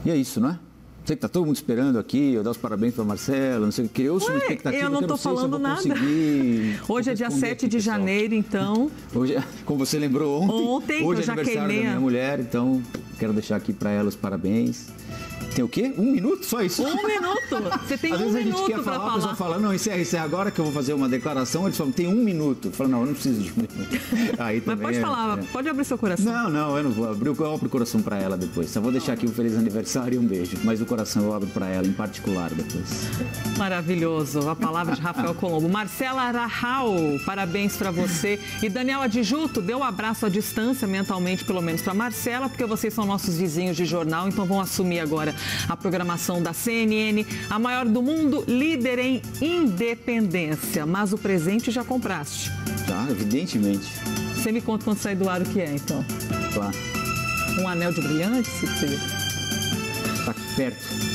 E é isso, não é? Sei que tá todo mundo esperando aqui, eu dar os parabéns para Marcela, não sei o que. Eu sou uma expectativa. Eu não estou falando nada. Hoje é dia 7 de janeiro, então. Hoje, como você lembrou ontem hoje eu já é aniversário queimei da minha mulher, então quero deixar aqui para ela os parabéns. Tem o quê? 1 minuto? Só isso? 1 minuto. Você tem 1 minuto para falar. Às vezes a gente quer falar, a pessoa fala, não, encerra agora que eu vou fazer uma declaração. Eles falam, tem 1 minuto. Eu falo, não, eu não preciso de 1 minuto. Aí também mas pode falar, pode abrir seu coração. Não, eu não vou abrir. Eu abro o coração para ela depois. Só vou deixar aqui um feliz aniversário e um beijo. Mas o coração eu abro para ela, em particular, depois. Maravilhoso. A palavra de Rafael Colombo. Marcela Arrau, parabéns para você. E Daniel Adjuto, dê um abraço à distância, mentalmente, pelo menos para Marcela, porque vocês são nossos vizinhos de jornal, então vão assumir agora a programação da CNN, a maior do mundo, líder em independência. Mas o presente já compraste. Tá, evidentemente. Você me conta quando sair do ar o que é, então. Claro. Um anel de brilhantes? Tá perto.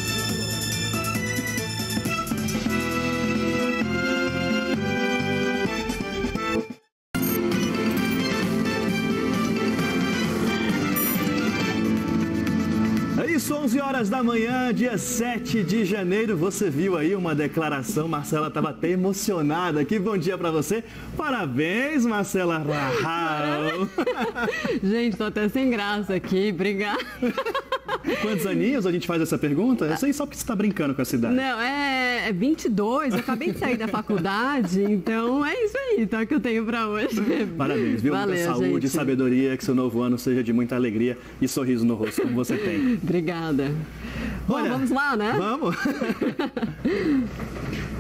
Isso, 11 horas da manhã, dia 7 de janeiro, você viu aí uma declaração, Marcela estava até emocionada aqui, bom dia para você, parabéns Marcela Arrau. Gente, tô até sem graça aqui, obrigada. Quantos aninhos a gente faz essa pergunta? Eu sei só porque você está brincando com essa idade. Não, é 22, eu acabei de sair da faculdade, então é isso aí, então é o que eu tenho para hoje. Parabéns, viu? Valeu, muita saúde, gente. sabedoria, que seu novo ano seja de muita alegria e sorriso no rosto, como você tem. Obrigada. Bom, Olha, vamos lá, né? Vamos.